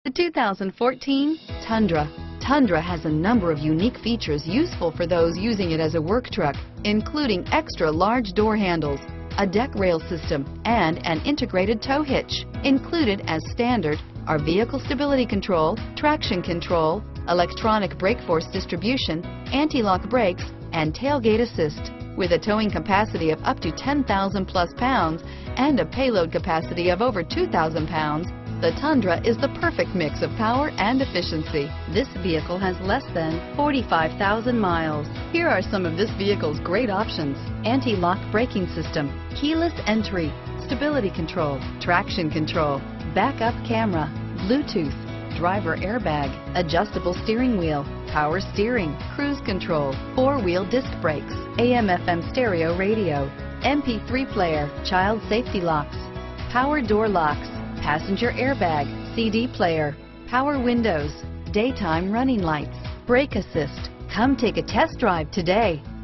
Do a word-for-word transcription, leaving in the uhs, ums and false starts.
The two thousand fourteen Tundra. Tundra has a number of unique features useful for those using it as a work truck, including extra large door handles, a deck rail system, and an integrated tow hitch. Included as standard are vehicle stability control, traction control, electronic brake force distribution, anti-lock brakes, and tailgate assist. With a towing capacity of up to ten thousand plus pounds and a payload capacity of over two thousand pounds, the Tundra is the perfect mix of power and efficiency. This vehicle has less than forty-five thousand miles. Here are some of this vehicle's great options: anti-lock braking system, keyless entry, stability control, traction control, backup camera, Bluetooth, driver airbag, adjustable steering wheel, power steering, cruise control, four-wheel disc brakes, A M F M stereo radio, M P three player, child safety locks, power door locks, passenger airbag, C D player, power windows, daytime running lights, brake assist. Come take a test drive today.